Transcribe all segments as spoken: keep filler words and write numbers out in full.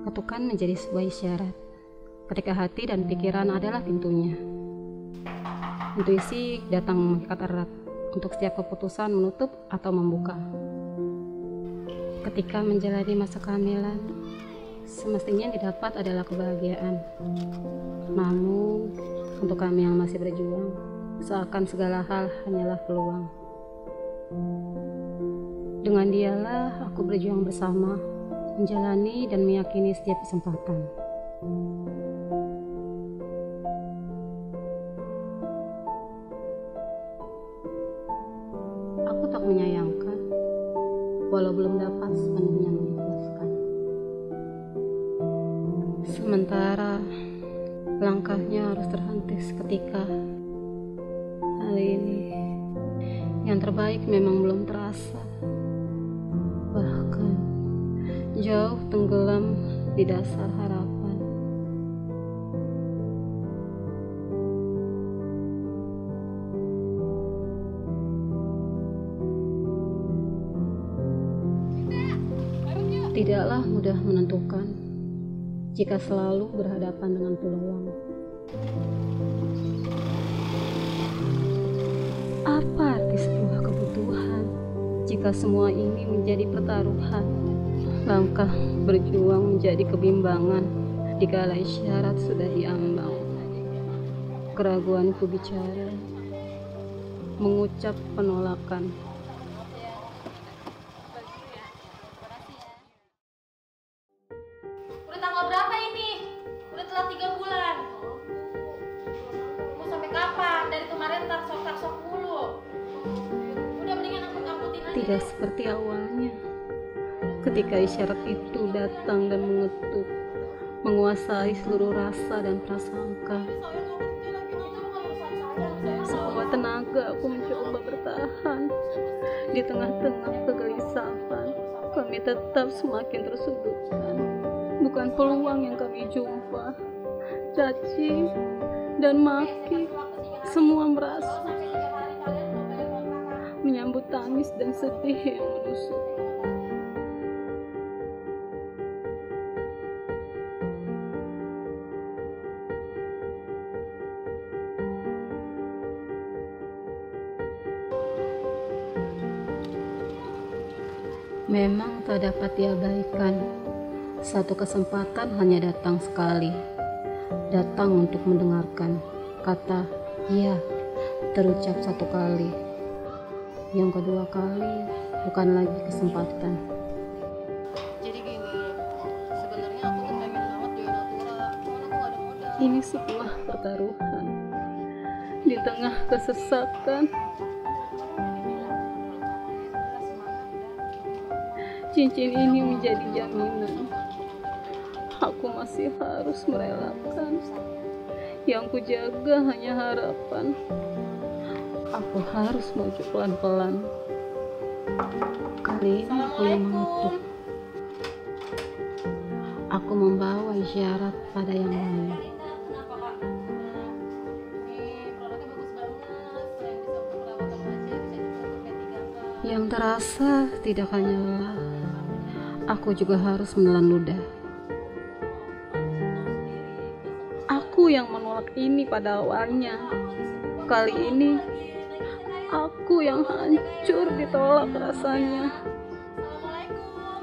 Ketukan menjadi sebuah isyarat ketika hati dan pikiran adalah pintunya. Intuisi datang mengikat erat untuk setiap keputusan menutup atau membuka. Ketika menjalani masa kehamilan, semestinya yang didapat adalah kebahagiaan. Namun, untuk kami yang masih berjuang, seakan segala hal hanyalah peluang. Dengan dialah aku berjuang bersama, menjalani dan meyakini setiap kesempatan. Aku tak menyayangkan, walau belum dapat sepenuhnya mengikhlaskan. Sementara langkahnya harus terhenti seketika. Hari ini yang terbaik memang belum terasa, bahkan jauh tenggelam di dasar harapan. Tidaklah mudah menentukan jika selalu berhadapan dengan peluang. Apa arti sebuah kebutuhan jika semua ini menjadi pertaruhan? Langkah berjuang menjadi kebimbangan dikala isyarat sudah diambang. Keraguanku bicara, mengucap penolakan. Udah tanggal berapa ini? Udah telat tiga bulan. Mau sampai kapan? Dari kemarin tarsok-tarsok mulu. Udah mendingan angkut-angkutin aja. Tidak seperti awalnya, ketika isyarat itu datang dan mengetuk, menguasai seluruh rasa dan prasangka. Sekuat tenaga aku mencoba bertahan di tengah-tengah kegelisahan. Kami tetap semakin tersudutkan. Bukan peluang yang kami jumpa, caci dan maki semua merasa, menyambut tangis dan sedih yang menusuk. Memang tak dapat diabaikan, satu kesempatan hanya datang sekali, datang untuk mendengarkan kata "ya" terucap satu kali. Yang kedua kali bukan lagi kesempatan. Jadi gini, sebenarnya aku tuh pengen banget join Natura, cuman aku gak ada modal. Ini sebuah pertaruhan di tengah kesesakan. Cincin ini menjadi jaminan. Aku masih harus merelakan. Yang kujaga hanya harapan. Aku harus maju pelan-pelan. Kali ini aku yang mengetuk. Aku membawa isyarat pada yang lain. Kenapa kak? Ini produknya bagus banget. Selain bisa untuk perawatan wajah, bisa juga untuk P tiga K. Yang terasa tidak hanya lelah, aku juga harus menelan ludah. Aku yang menolak ini pada awalnya. Kali ini aku yang hancur ditolak rasanya. Assalamualaikum.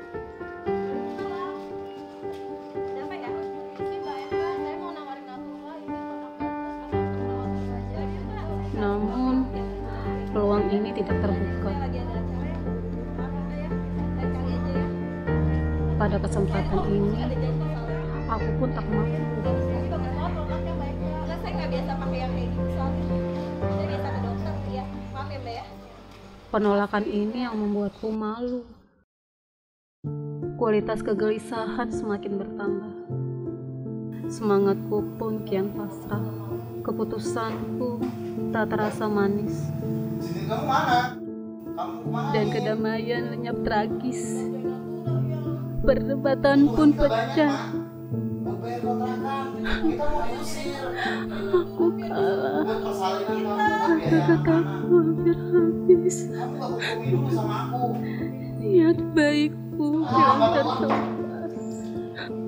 Siapa ya? Ini Mbak Eva, saya mau nawarin Natura ini perawatan wajah. Namun peluang ini tidak terbuka. Lagi ada acara ya? Apa ya? Lain kali aja ya. Pada kesempatan ini aku pun tak mampu. Saya nggak biasa pakai yang kayak gitu soalnya. Saya biasa ke dokter ya. Maaf ya Mbak ya. Penolakan ini yang membuatku malu. Kualitas kegelisahan semakin bertambah. Semangatku pun kian pasrah. Keputusanku tak terasa manis. Sini kamu mana? Kamu kemana? Dan kedamaian lenyap tragis. Perdebatan pun pecah. Buat bayar kontrakan. Kita mau diusir. Aku kalah. Buat persalinan kamu, buat biaya Kata-kataku makanan. hampir habis. Kamu gak berkomi dulu sama aku. Niat baikku Ah, yang apa-apa. terlepas.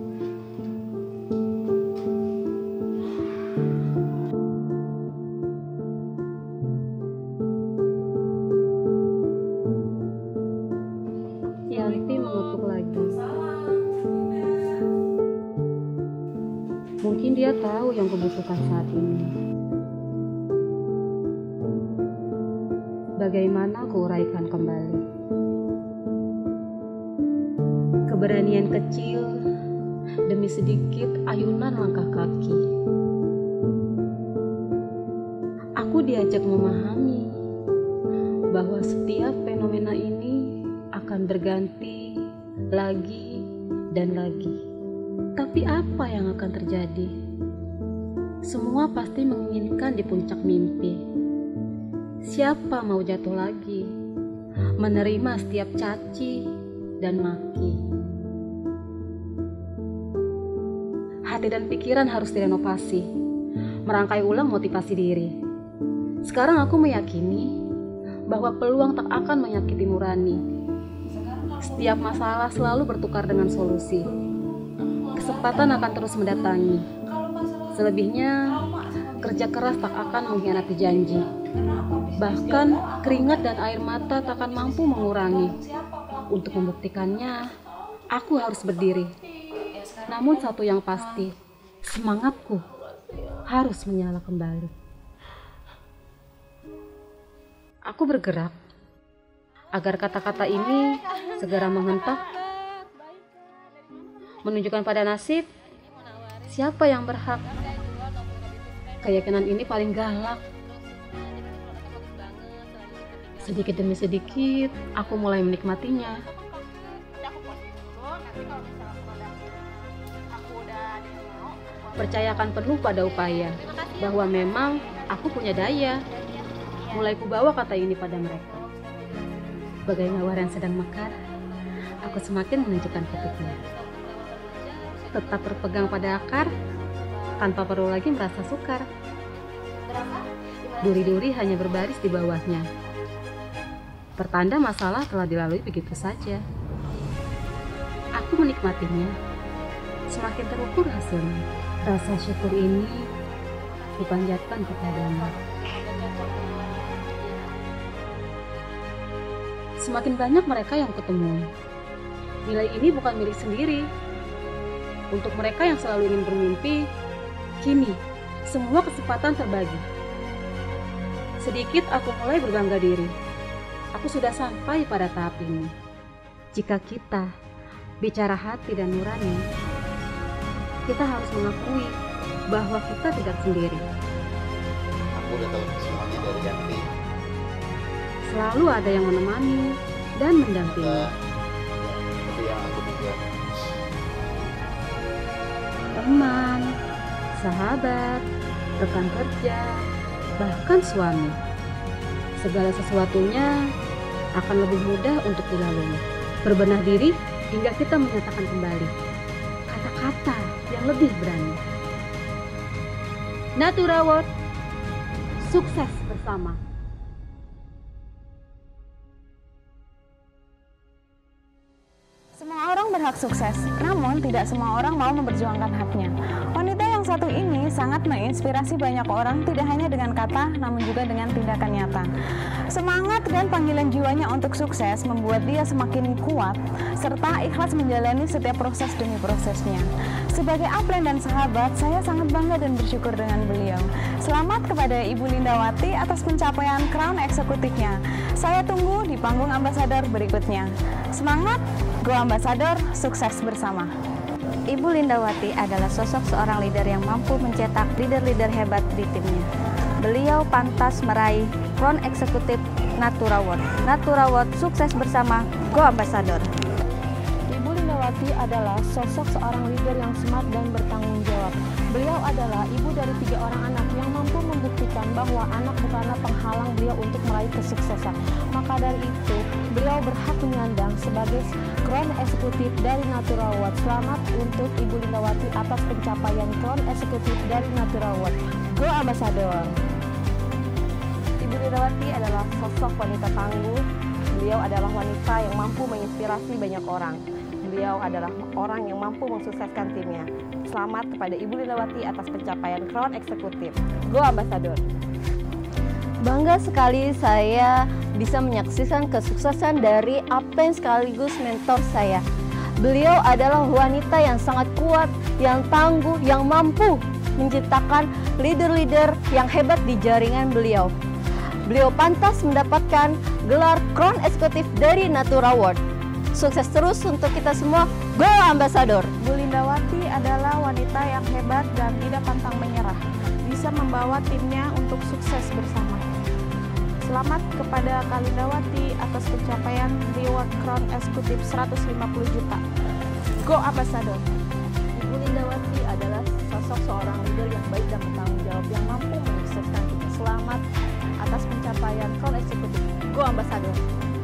Mungkin dia tahu yang kubutuhkan saat ini. Bagaimana kuuraikan kembali? Keberanian kecil demi sedikit ayunan langkah kaki. Aku diajak memahami bahwa setiap fenomena ini akan berganti lagi dan lagi. Tapi apa yang akan terjadi? Semua pasti menginginkan di puncak mimpi. Siapa mau jatuh lagi? Menerima setiap caci dan maki. Hati dan pikiran harus direnovasi, merangkai ulang motivasi diri. Sekarang aku meyakini bahwa peluang tak akan menyakiti nurani. Setiap masalah selalu bertukar dengan solusi. Kesempatan akan terus mendatangi. Selebihnya, kerja keras tak akan mengkhianati janji. Bahkan keringat dan air mata tak akan mampu mengurangi. Untuk membuktikannya, aku harus berdiri. Namun satu yang pasti, semangatku harus menyala kembali. Aku bergerak agar kata-kata ini segera menghentak, menunjukkan pada nasib siapa yang berhak. Keyakinan ini paling galak. Sedikit demi sedikit, aku mulai menikmatinya. Percayakan penuh pada upaya, bahwa memang aku punya daya. Mulai kubawa kata ini pada mereka. Bagai mawar yang sedang mekar, aku semakin menunjukkan titiknya. Tetap berpegang pada akar, tanpa perlu lagi merasa sukar. Duri-duri hanya berbaris di bawahnya. Pertanda masalah telah dilalui begitu saja. Aku menikmatinya, semakin terukur hasilnya. Rasa syukur ini kupanjatkan kepadamu. Semakin banyak mereka yang ketemu. Nilai ini bukan milik sendiri. Untuk mereka yang selalu ingin bermimpi, kini semua kesempatan terbagi. Sedikit aku mulai berbangga diri. Aku sudah sampai pada tahap ini. Jika kita bicara hati dan nurani, kita harus mengakui bahwa kita tidak sendiri. Aku udah tahu semuanya dari Yanti. Selalu ada yang menemani dan mendampingi. Itu yang aku juga. Teman, sahabat, rekan kerja, bahkan suami. Segala sesuatunya akan lebih mudah untuk dilalui. Berbenah diri hingga kita menyatakan kembali kata-kata yang lebih berani. Natura World, sukses bersama. Semua orang berhak sukses, namun tidak semua orang mau memperjuangkan haknya. Wanita yang satu ini sangat menginspirasi banyak orang, tidak hanya dengan kata, namun juga dengan tindakan nyata. Semangat dan panggilan jiwanya untuk sukses membuat dia semakin kuat, serta ikhlas menjalani setiap proses demi prosesnya. Sebagai upline dan sahabat, saya sangat bangga dan bersyukur dengan beliau. Selamat kepada Ibu Lindawati atas pencapaian crown eksekutifnya. Saya tunggu di panggung ambasador berikutnya. Semangat, Go Ambassador, sukses bersama. Ibu Lindawati adalah sosok seorang leader yang mampu mencetak leader-leader hebat di timnya. Beliau pantas meraih crown eksekutif Natura World. Natura World, sukses bersama, Go Ambassador. Ibu Lindawati adalah sosok seorang leader yang smart dan bertanggung jawab. Beliau adalah ibu dari tiga orang anak yang mampu membuktikan bahwa anak bukanlah penghalang beliau untuk meraih kesuksesan. Maka dari itu, beliau berhak menyandang sebagai crown eksekutif dari Natura World. Selamat untuk Ibu Lindawati atas pencapaian crown eksekutif dari Natura World. Go Ambassador. Ibu Lindawati adalah sosok wanita tangguh. Beliau adalah wanita yang mampu menginspirasi banyak orang. Beliau adalah orang yang mampu mensukseskan timnya. Selamat kepada Ibu Lindawati atas pencapaian crown eksekutif. Go Ambassador. Bangga sekali saya bisa menyaksikan kesuksesan dari upline sekaligus mentor saya. Beliau adalah wanita yang sangat kuat, yang tangguh, yang mampu menciptakan leader-leader yang hebat di jaringan beliau. Beliau pantas mendapatkan gelar Crown Eksekutif dari Natura Award. Sukses terus untuk kita semua, Go Ambassador! Bu Lindawati adalah wanita yang hebat dan tidak pantang menyerah, bisa membawa timnya untuk sukses bersama. Selamat kepada Kak Lindawati atas pencapaian reward Crown Eksekutif seratus lima puluh juta. Go Ambassador! Ibu Lindawati adalah sosok seorang leader yang baik dan bertanggung jawab yang mampu menyukseskan kita. Selamat atas pencapaian Crown Eksekutif. Go Ambassador!